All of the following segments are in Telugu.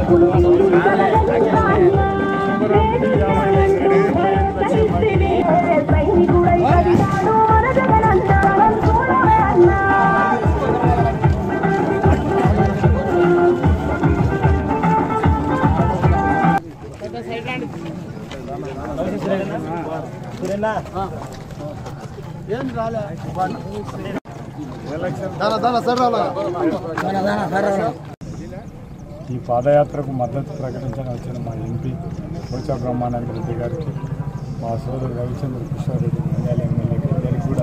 ఈ పాదయాత్రకు మద్దతు ప్రకటించని వచ్చిన మా ఎంపీ పోచా బ్రహ్మానంద రెడ్డి గారికి, మా సోదరు రవిచంద్ర కిషోర్ రెడ్డి నంద్యాల ఎమ్మెల్యేకి అందరికీ కూడా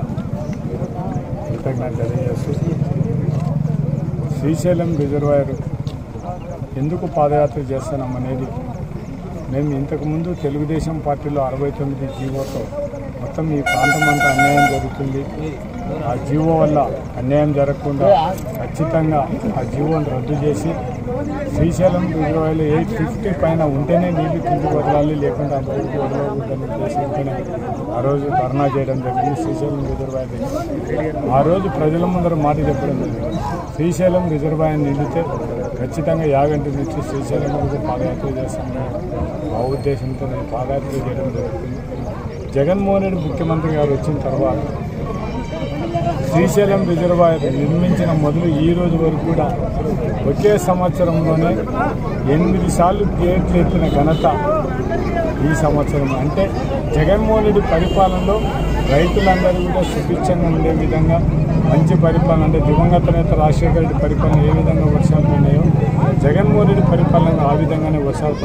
కృతజ్ఞత తెలియజేస్తూ, శ్రీశైలం రిజర్వాయర్ ఎందుకు పాదయాత్ర చేస్తున్నామనేది మేము ఇంతకుముందు తెలుగుదేశం పార్టీలో 69 జీవోతో మొత్తం ఈ ప్రాంతం అంతా అన్యాయం జరుగుతుంది. ఆ జీవో వల్ల అన్యాయం జరగకుండా ఖచ్చితంగా ఆ జీవోను రద్దు చేసి శ్రీశైలం రిజర్వాయర్లో 850 పైన ఉంటేనే నీళ్లు కిందికి వదలాలి, లేకుండా బయటికి వదలకూడదని ఉద్దేశంతోనే ఆ రోజు ధర్నా చేయడం జరిగింది శ్రీశైలం రిజర్వాయర్ దగ్గర. ఆ రోజు ప్రజల ముందర మాట చెప్పడం జరిగింది, శ్రీశైలం రిజర్వాయర్ నిండితే ఖచ్చితంగా యాగంటి నుంచి శ్రీశైలం మీద పాదయాత్ర చేస్తామని ఆ ఉద్దేశంతో నేను పాదయాత్ర చేయడం జరుగుతుంది. జగన్మోహన్ రెడ్డి ముఖ్యమంత్రి గారు వచ్చిన తర్వాత శ్రీశైలం రిజర్వాయర్ నిర్మించిన మొదలు ఈ రోజు వరకు కూడా ఒకే సంవత్సరంలోనే 8 సార్లు గేట్లు ఎత్తిన ఘనత ఈ సంవత్సరం. అంటే జగన్మోహన్ రెడ్డి పరిపాలనలో రైతులందరూ కూడా సుభిక్షంగా ఉండే విధంగా మంచి పరిపాలన, అంటే దివంగత నేత రాజశేఖర రెడ్డి పరిపాలన ఏ విధంగా వర్షాలు పడినాయో జగన్మోహన్ రెడ్డి పరిపాలన ఆ విధంగానే వర్షాలు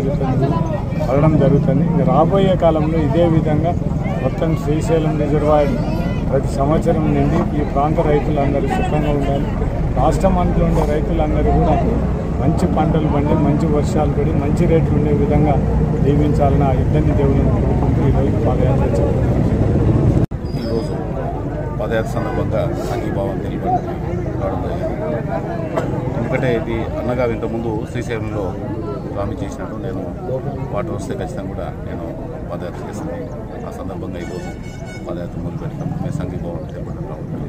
పడడం జరుగుతుంది. రాబోయే కాలంలో ఇదే విధంగా మొత్తం శ్రీశైలం రిజర్వాయర్ ప్రతి సంవత్సరం నుండి ఈ ప్రాంత రైతులందరూ సుఖంగా ఉండాలి, రాష్ట్రం అంతా ఉండే రైతులందరూ కూడా మంచి పంటలు పండి మంచి వర్షాలు పడి మంచి రేట్లు ఉండే విధంగా దీవించాలని ఆ ఇద్దరిని దేవులను కోరుకుంటూ ఈరోజు పాదయాత్ర చేస్తున్నాం. ఈరోజు పాదయాత్ర సందర్భంగా సంఘీభావం తెలియడం రావడం జరిగింది. ఎందుకంటే ఇది అన్నగా ఇంతకుముందు శ్రీశైలంలో ప్రామిస్ చేసినట్టు నేను వాటర్ వస్తే ఖచ్చితంగా కూడా నేను పాదయాత్ర చేస్తాను. ఆ సందర్భంగా ఈరోజు పాదయాత్ర మొదలు పెట్టడం మేము సంఘీభావం తెలపడం.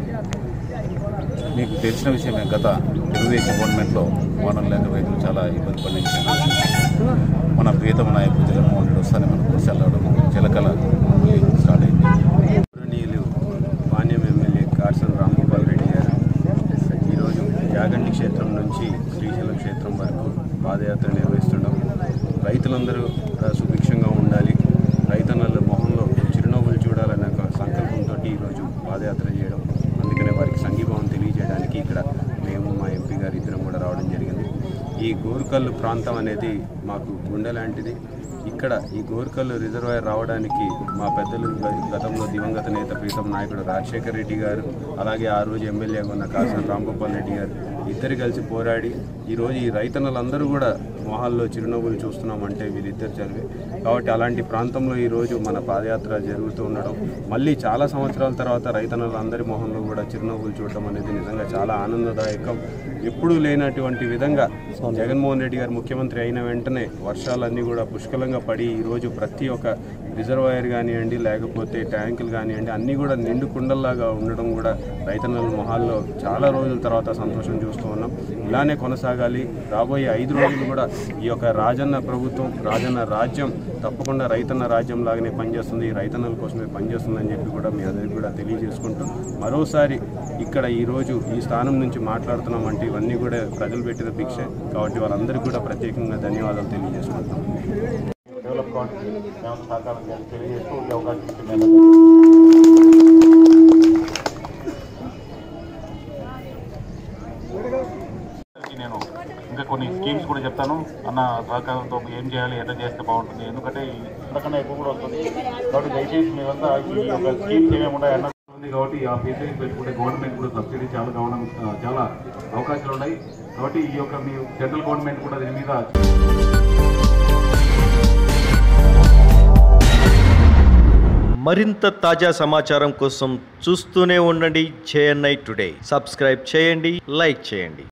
మీకు తెలిసిన విషయమే, గత తెలుగుదేశం గవర్నమెంట్లో వానలు లేక రైతులు చాలా ఇబ్బంది పడిన విషయం. మన ప్రియతమ నాయకుడు జగన్మోహన్ రెడ్డి వస్తానే మనకు వర్షాలు రావడం చిలకల స్టార్ట్ అయింది. నీళ్ళు మాన్యం ఎమ్మెల్యే కార్సన్ రాంగోపాల్ రెడ్డి గారు ఈరోజు యాగంటి క్షేత్రం నుంచి శ్రీశైలం క్షేత్రం వరకు పాదయాత్ర నిర్వహిస్తుండడం, రైతులందరూ సుభిక్షంగా ఉండాలి, రైతన్నల మొహంలో చిరునవ్వులు చూడాలనే ఒక సంకల్పంతో ఈరోజు పాదయాత్ర చేయడం, అందుకనే వారికి సంఘీభావం తెలియజేయడానికి ఇక్కడ మేము మా ఎంపీ గారు ఇద్దరం కూడా రావడం జరిగింది. ఈ గోరుకల్లు ప్రాంతం అనేది మాకు గుండె లాంటిది. ఇక్కడ ఈ గోరుకల్లు రిజర్వాయర్ రావడానికి మా పెద్దలు గతంలో దివంగత నేత ప్రీతం నాయకుడు రాజశేఖర రెడ్డి గారు, అలాగే ఆ రోజు ఎమ్మెల్యేగా ఉన్న కాసన్ రాంగోపాల్ రెడ్డి గారు ఇద్దరు కలిసి పోరాడి ఈరోజు ఈ రైతన్నలందరూ కూడా మొహాల్లో చిరునవ్వులు చూస్తున్నామంటే వీళ్ళిద్దరు చదివే. కాబట్టి అలాంటి ప్రాంతంలో ఈరోజు మన పాదయాత్ర జరుగుతూ ఉండడం, మళ్ళీ చాలా సంవత్సరాల తర్వాత రైతన్నలందరి మొహంలో కూడా చిరునవ్వులు చూడడం అనేది నిజంగా చాలా ఆనందదాయకం. ఎప్పుడూ లేనటువంటి విధంగా జగన్మోహన్ రెడ్డి గారు ముఖ్యమంత్రి అయిన వెంటనే వర్షాలన్నీ కూడా పుష్కలంగా పడి ఈరోజు ప్రతి ఒక్క రిజర్వాయర్ కానివ్వండి, లేకపోతే ట్యాంకులు కానివ్వండి, అన్నీ కూడా నిండు కుండల్లాగా ఉండడం కూడా రైతన్నల మొహాల్లో చాలా రోజుల తర్వాత సంతోషం చూస్తూ ఉన్నాం. ఇలానే కొనసాగాలి. రాబోయే 5 రోజులు కూడా ఈ యొక్క రాజన్న ప్రభుత్వం, రాజన్న రాజ్యం తప్పకుండా రైతన్న రాజ్యం లాగానే పనిచేస్తుంది, ఈ రైతన్నల కోసమే పనిచేస్తుందని చెప్పి కూడా మీ అందరికీ కూడా తెలియజేసుకుంటూ, మరోసారి ఇక్కడ ఈరోజు ఈ స్థానం నుంచి మాట్లాడుతున్నామంటే ఇవన్నీ కూడా ప్రజలు పెట్టిన భిక్ష. కాబట్టి వాళ్ళందరికీ కూడా ప్రత్యేకంగా ధన్యవాదాలు తెలియజేసుకుంటాం. డెవలప్ కావాలని సహకారం తెలియజేస్తూ ఈ అవకాశం నేను ఇంకా కొన్ని స్కీమ్స్ కూడా చెప్తాను. అన్న సహకారంతో ఏం చేయాలి, ఎట్లా చేస్తే బాగుంటుంది, ఎందుకంటే ఇంతకన్నా ఎక్కువ కూడా వస్తుంది. కాబట్టి దయచేసి మీరంతా ఈ యొక్క స్కీమ్స్ ఏమేమి ఉంటాయి అన్న ఉంది. కాబట్టి ఆ ఫీజు పెట్టుకుంటే గవర్నమెంట్ కూడా సబ్సిడీ చాలా అవకాశాలు ఉన్నాయి. కాబట్టి ఈ యొక్క మీ సెంట్రల్ గవర్నమెంట్ కూడా దీని మీద మరింత తాజా సమాచారం కోసం చూస్తూనే ఉండండి JNI టుడే. సబ్స్క్రైబ్ చేయండి, లైక్ చేయండి.